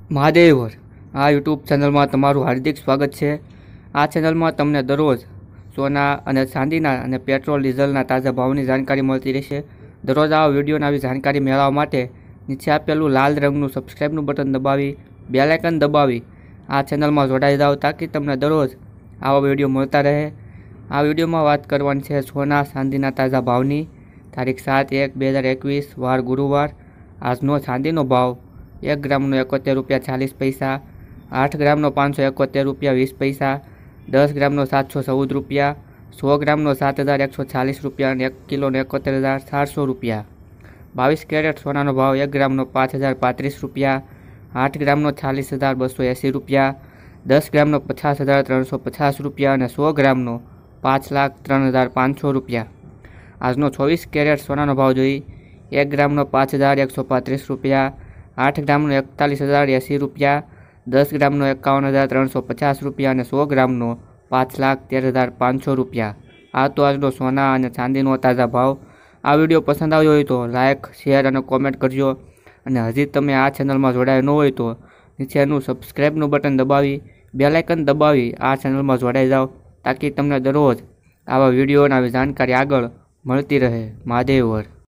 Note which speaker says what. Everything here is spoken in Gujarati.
Speaker 1: મહાદેવર આ યુટ્યુબ ચેનલમાં તમારું હાર્દિક સ્વાગત છે। આ ચેનલમાં તમને દરરોજ સોના અને ચાંદીના અને પેટ્રોલ ડીઝલના તાજા ભાવની જાણકારી મળતી રહેશે। દરરોજ આ વિડીયોની આવી જાણકારી મેળવવા માટે નીચે આપેલું લાલ રંગનું સબસ્ક્રાઇબનું બટન દબાવી બેલ આઇકન દબાવી આ ચેનલમાં જોડાઈ જાઓ તાકી તમને દરરોજ આવા વિડીયો મળતા રહે। આ વિડીયોમાં વાત કરવાની છે સોના ચાંદીના તાજા ભાવની। તારીખ 7/1/2021 વાર ગુરુવાર। આજનો ચાંદીનો ભાવ 1 ગ્રામનો 71 રૂપિયા 40 પૈસા, 8 ગ્રામનો 571 રૂપિયા 20 પૈસા, 10 ગ્રામનો 714 રૂપિયા, 100 ગ્રામનો 7140 રૂપિયા અને 1 કિલોનો 71400 રૂપિયા। 22 કેરેટ સોનાનો ભાવ 1 ગ્રામનો 5035 રૂપિયા, 8 ગ્રામનો 46280 રૂપિયા, 10 ગ્રામનો 50350 રૂપિયા અને 100 ગ્રામનો 5,03,500 રૂપિયા। આજનો 24 કેરેટ સોનાનો ભાવ જોઈ 1 ગ્રામનો 5135 રૂપિયા, 8 ગ્રામનો 41,080 રૂપિયા, 10 ગ્રામનો 51,350 રૂપિયા અને 100 ગ્રામનો 5,13,500 રૂપિયા। આ તો આજનો સોના અને ચાંદીનો તાજા ભાવ। આ વિડીયો પસંદ આવ્યો હોય તો લાઇક, શેર અને કોમેન્ટ કરજો અને હજી તમે આ ચેનલમાં જોડાયા ન હોય તો નીચેનું સબસ્ક્રાઇબનું બટન દબાવી બેલ આઇકન દબાવી આ ચેનલમાં જોડાઈ જાઓ તાકી તમને દરરોજ આવા વિડીયો અને આવી જાણકારી આગળ મળતી રહે। મહાદેવર।